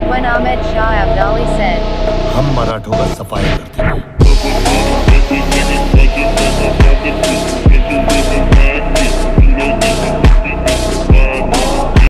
when Ahmed Shah Abdali said, हम मराठों का सफाया करते हैं।